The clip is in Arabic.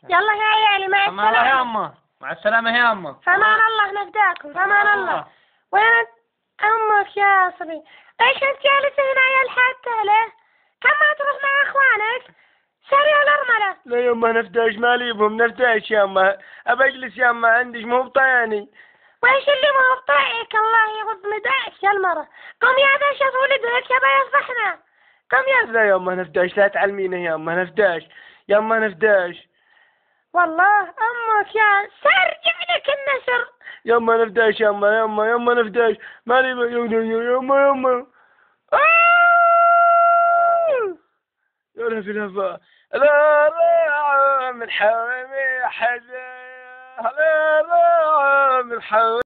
يلا يا عيالي مع امان الله يا السلامة. أمه، مع السلامة يا أمه. فمان الله نفداكم، فمان الله. وين أمك يا صبي؟ ليش أنت جالسة هنا يا الحادة ليه؟ كم ما تروح مع إخوانك؟ سريع الأرملة. لا يما نفتش مالي بهم نفتش يما، أبى أجلس يما عندك مو بطياني. وإيش اللي ما هو بطايعك؟ الله يغض مداك يا المرة. قم يا باشا ولدك يبا يصبحنا. قم يا. لا يما نفتش، لا تعلميني يما نفتش، يما نفتش. والله أمك يا سرجع لك النسر. يما نفتش يما نفتش مالي يما يا في الهفا. لا لا من حوامي حدا، لا لا من حوامي